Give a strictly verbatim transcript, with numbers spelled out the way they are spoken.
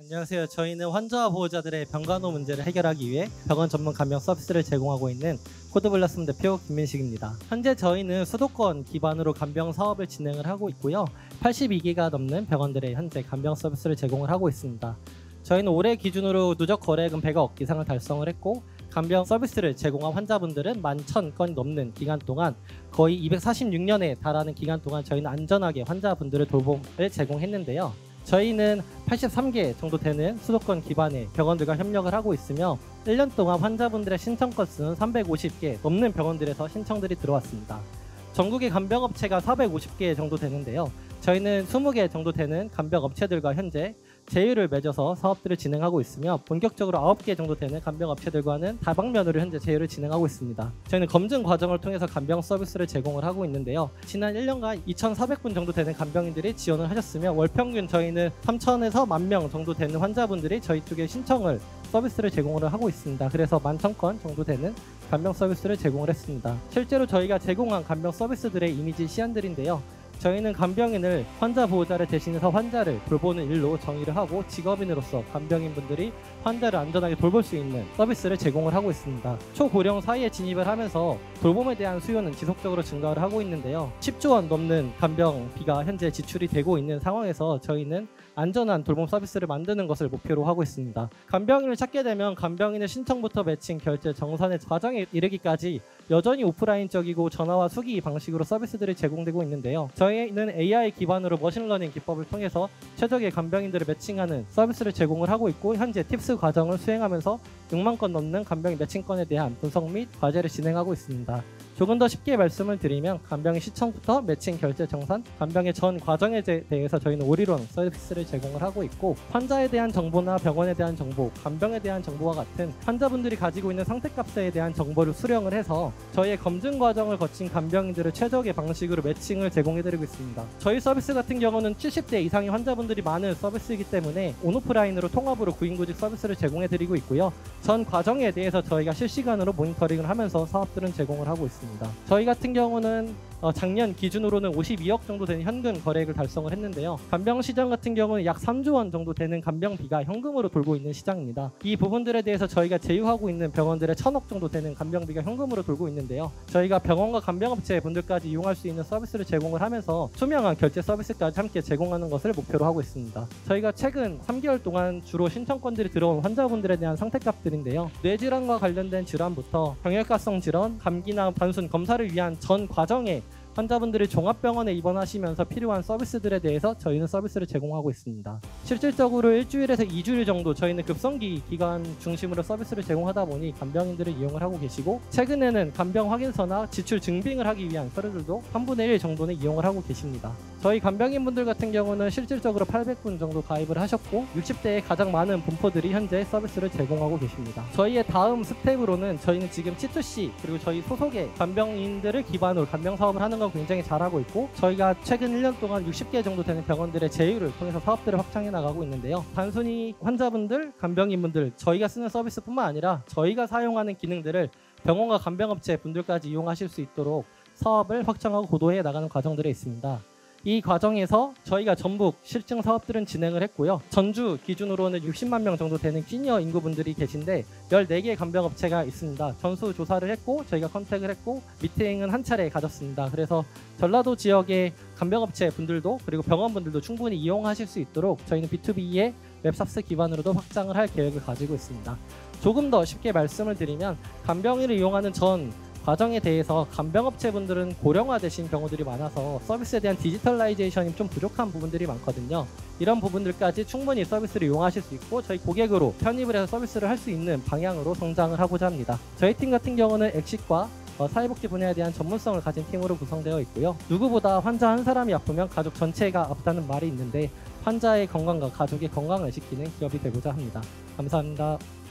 안녕하세요. 저희는 환자와 보호자들의 병간호 문제를 해결하기 위해 병원 전문 간병 서비스를 제공하고 있는 코드블라썸 대표 김민식입니다. 현재 저희는 수도권 기반으로 간병 사업을 진행을 하고 있고요. 팔십이 개가 넘는 병원들의 현재 간병 서비스를 제공을 하고 있습니다. 저희는 올해 기준으로 누적 거래액은 백억 이상을 달성을 했고, 간병 서비스를 제공한 환자분들은 만 천 건이 넘는 기간 동안 거의 이백사십육 년에 달하는 기간 동안 저희는 안전하게 환자분들의 돌봄을 제공했는데요. 저희는 팔십삼 개 정도 되는 수도권 기반의 병원들과 협력을 하고 있으며 일 년 동안 환자분들의 신청 건수는 삼백오십 개 넘는 병원들에서 신청들이 들어왔습니다. 전국의 간병업체가 사백오십 개 정도 되는데요. 저희는 이십 개 정도 되는 간병업체들과 현재 제휴를 맺어서 사업들을 진행하고 있으며, 본격적으로 아홉 개 정도 되는 간병업체들과는 다방면으로 현재 제휴를 진행하고 있습니다. 저희는 검증 과정을 통해서 간병 서비스를 제공을 하고 있는데요. 지난 일 년간 이천사백 분 정도 되는 간병인들이 지원을 하셨으며, 월평균 저희는 삼천에서 만 명 정도 되는 환자분들이 저희 쪽에 신청을 서비스를 제공을 하고 있습니다. 그래서 만 천 건 정도 되는 간병 서비스를 제공을 했습니다. 실제로 저희가 제공한 간병 서비스들의 이미지 시안들인데요. 저희는 간병인을 환자 보호자를 대신해서 환자를 돌보는 일로 정의를 하고, 직업인으로서 간병인분들이 환자를 안전하게 돌볼 수 있는 서비스를 제공을 하고 있습니다. 초고령 사이에 진입을 하면서 돌봄에 대한 수요는 지속적으로 증가를 하고 있는데요. 십조 원 넘는 간병비가 현재 지출이 되고 있는 상황에서 저희는 안전한 돌봄 서비스를 만드는 것을 목표로 하고 있습니다. 간병인을 찾게 되면 간병인의 신청부터 매칭, 결제, 정산의 과정에 이르기까지 여전히 오프라인적이고 전화와 수기 방식으로 서비스들이 제공되고 있는데요. 저희는 에이아이 기반으로 머신러닝 기법을 통해서 최적의 간병인들을 매칭하는 서비스를 제공을 하고 있고, 현재 팁스 과정을 수행하면서 육만 건 넘는 간병인 매칭건에 대한 분석 및 과제를 진행하고 있습니다. 조금 더 쉽게 말씀을 드리면, 간병인 시청부터 매칭, 결제, 정산, 간병의 전 과정에 대해서 저희는 올인원 서비스를 제공을 하고 있고, 환자에 대한 정보나 병원에 대한 정보, 간병에 대한 정보와 같은 환자분들이 가지고 있는 상태값에 대한 정보를 수령을 해서 저희의 검증 과정을 거친 간병인들을 최적의 방식으로 매칭을 제공해드리고 있습니다. 저희 서비스 같은 경우는 칠십 대 이상의 환자분들이 많은 서비스이기 때문에 온오프라인으로 통합으로 구인구직 서비스를 제공해드리고 있고요. 전 과정에 대해서 저희가 실시간으로 모니터링을 하면서 사업들은 제공을 하고 있습니다. 저희 같은 경우는 어, 작년 기준으로는 오십이억 정도 되는 현금 거래액을 달성을 했는데요. 간병 시장 같은 경우는 약 삼조 원 정도 되는 간병비가 현금으로 돌고 있는 시장입니다. 이 부분들에 대해서 저희가 제휴하고 있는 병원들의 천억 정도 되는 간병비가 현금으로 돌고 있는데요. 저희가 병원과 간병업체 분들까지 이용할 수 있는 서비스를 제공을 하면서 투명한 결제 서비스까지 함께 제공하는 것을 목표로 하고 있습니다. 저희가 최근 삼 개월 동안 주로 신청건들이 들어온 환자분들에 대한 상태값들인데요. 뇌질환과 관련된 질환부터 병역과성 질환, 감기나 단순 검사를 위한 전 과정에 환자분들이 종합병원에 입원하시면서 필요한 서비스들에 대해서 저희는 서비스를 제공하고 있습니다. 실질적으로 일주일에서 이주일 정도 저희는 급성기 기간 중심으로 서비스를 제공하다 보니 간병인들을 이용을 하고 계시고, 최근에는 간병 확인서나 지출 증빙을 하기 위한 서류들도 삼분의 일 정도는 이용을 하고 계십니다. 저희 간병인분들 같은 경우는 실질적으로 팔백 분 정도 가입을 하셨고, 육십 대의 가장 많은 분포들이 현재 서비스를 제공하고 계십니다. 저희의 다음 스텝으로는 저희는 지금 씨투씨 그리고 저희 소속의 간병인들을 기반으로 간병 사업을 하는 건 굉장히 잘하고 있고, 저희가 최근 일 년 동안 육십 개 정도 되는 병원들의 제휴를 통해서 사업들을 확장해 나가고 있는데요. 단순히 환자분들, 간병인분들, 저희가 쓰는 서비스뿐만 아니라 저희가 사용하는 기능들을 병원과 간병업체 분들까지 이용하실 수 있도록 사업을 확장하고 고도해 나가는 과정들에 있습니다. 이 과정에서 저희가 전북 실증 사업들은 진행을 했고요. 전주 기준으로는 육십만 명 정도 되는 시니어 인구분들이 계신데 열네 개의 간병업체가 있습니다. 전수 조사를 했고 저희가 컨택을 했고 미팅은 한 차례 가졌습니다. 그래서 전라도 지역의 간병업체 분들도 그리고 병원분들도 충분히 이용하실 수 있도록 저희는 비투비의 웹삽스 기반으로도 확장을 할 계획을 가지고 있습니다. 조금 더 쉽게 말씀을 드리면, 간병인을 이용하는 전 과정에 대해서 간병업체분들은 고령화되신 경우들이 많아서 서비스에 대한 디지털라이제이션이 좀 부족한 부분들이 많거든요. 이런 부분들까지 충분히 서비스를 이용하실 수 있고, 저희 고객으로 편입을 해서 서비스를 할 수 있는 방향으로 성장을 하고자 합니다. 저희 팀 같은 경우는 엑시과 어, 사회복지 분야에 대한 전문성을 가진 팀으로 구성되어 있고요. 누구보다 환자 한 사람이 아프면 가족 전체가 아프다는 말이 있는데, 환자의 건강과 가족의 건강을 지키는 기업이 되고자 합니다. 감사합니다.